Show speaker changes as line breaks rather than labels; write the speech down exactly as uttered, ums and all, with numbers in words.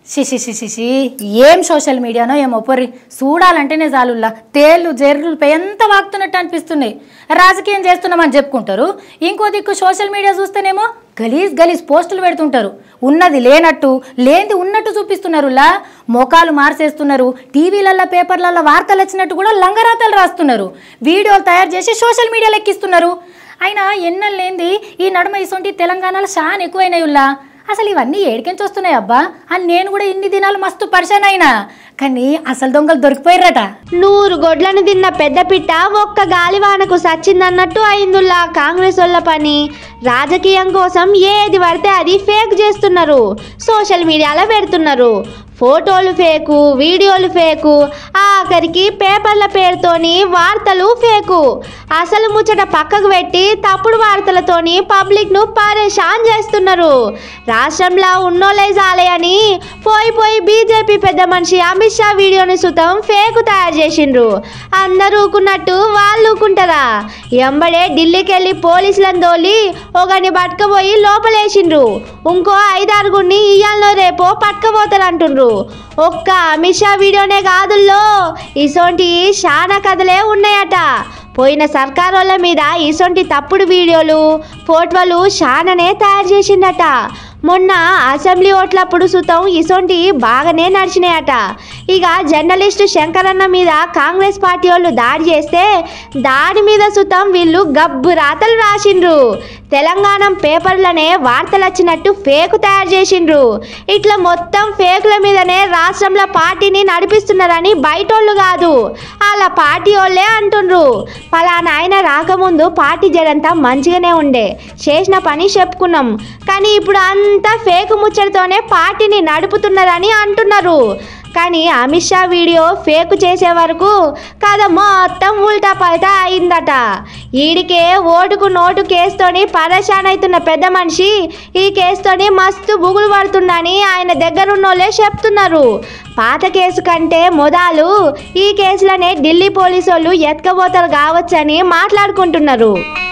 శిశి శిశి ఏం సోషల్ మీడియానో ఏమో పొర్రి చూడాలంటేనే చాలుల్లా తేళ్ళు జెర్రులు ఎంత వాగుతున్నట్టు అనిపిస్తున్నాయి. రాజకీయం చేస్తున్నామని చెప్పుకుంటారు, ఇంకో దిక్కు సోషల్ మీడియా చూస్తేనేమో గలీజ్ గలీజ్ పోస్టులు పెడుతుంటారు. ఉన్నది లేనట్టు లేనిది ఉన్నట్టు చూపిస్తున్నారులా. మోకాలు మార్చేస్తున్నారు, టీవీలల్లో పేపర్లలో వార్తలు వచ్చినట్టు కూడా లంగరాతలు రాస్తున్నారు, వీడియోలు తయారు చేసి సోషల్ మీడియాలో ఎక్కిస్తున్నారు. అయినా ఎన్నెలు లేనిది ఈ నడుమ ఇసొంటి తెలంగాణలో చాలా ఎక్కువైనాయుల్లా. అసలు ఇవన్నీ ఏడికెంచి వస్తున్నాయి అబ్బా అని నేను కూడా ఇన్ని దినాలు మస్తు పరిశాన్ అయినా, కానీ అసలు దొంగలు దొరికిపోయారట.
నూరు గొడ్లను తిన్న పెద్ద పిట్ట ఒక్క గాలివానకు సచ్చిందన్నట్టు అయిందుల్లా కాంగ్రెస్ వాళ్ళ పని. రాజకీయం కోసం ఏది పడితే అది ఫేక్ చేస్తున్నారు, సోషల్ మీడియాలో పెడుతున్నారు. ఫోటోలు ఫేకు, వీడియోలు ఫేకు, ఆఖరికి పేపర్ల పేరుతోని వార్తలు ఫేకు. అసలు ముచ్చట పక్కకు పెట్టి తప్పుడు వార్తలతోని పబ్లిక్ను పరేషాన్ చేస్తున్నారు. రాష్ట్రంలో ఉన్నోళ్ళే జాలే అని పోయి పోయి బీజేపీ పెద్ద మనిషి అమిత్ షా వీడియోని సుతం ఫేకు తయారు చేసిండ్రు. అందరూ ఊకున్నట్టు వాళ్ళు ఊకుంటారా? ఎంబడే ఢిల్లీకి వెళ్ళి పోలీసులను తోలి ఒకని పట్టుకపోయి లోపలేసిండ్రు. ఇంకో ఐదారుగురిని ఇయ్యాలనో రేపో పట్టుకపోతారంటుండ్రు. ఒక్క అమిత్ షా వీడియోనే కాదుల్లో ఇసొంటి శానా కథలే ఉన్నాయట. పోయిన సర్కారోళ్ళ మీద ఇసొంటి తప్పుడు వీడియోలు ఫోటోలు శాననే తయారు చేసిందట. మొన్న అసెంబ్లీ ఓట్లప్పుడు సుతం ఇసొంటి బాగానే నడిచినాయట. ఇక జర్నలిస్టు శంకరన్న మీద కాంగ్రెస్ పార్టీ వాళ్ళు దాడి చేస్తే దాడి మీద సుతం వీళ్ళు గబ్బు రాతలు రాసిండ్రు. తెలంగాణ పేపర్లనే వార్తలు వచ్చినట్టు ఫేక్ తయారు చేసిండ్రు. ఇట్లా మొత్తం ఫేకుల మీదనే రాష్ట్రంలో పార్టీని నడిపిస్తున్నారని బయటోళ్ళు కాదు, వాళ్ళ పార్టీ వాళ్ళే అంటుండ్రు. పలానా ఆయన రాకముందు పార్టీ జడంతా మంచిగానే ఉండే, చేసిన పని చెప్పుకున్నాం, కానీ ఇప్పుడు అంతా ఫేక్ ముచ్చటతోనే పార్టీని నడుపుతున్నారని అంటున్నారు. కానీ అమిత్ షా వీడియో ఫేక్ చేసే వరకు కథ మొత్తం ఉల్టా పల్టా అయిందట. ఈడికే ఓటుకు నోటు కేసుతోని పరేషాన్ అవుతున్న పెద్ద మనిషి ఈ కేసుతోని మస్తు బుగులు పడుతుందని ఆయన దగ్గరున్నోళ్ళే చెప్తున్నారు. పాత కేసు కంటే మొదలు ఈ కేసులనే ఢిల్లీ పోలీసు వాళ్ళు ఎత్తుకపోతారు కావచ్చని మాట్లాడుకుంటున్నారు.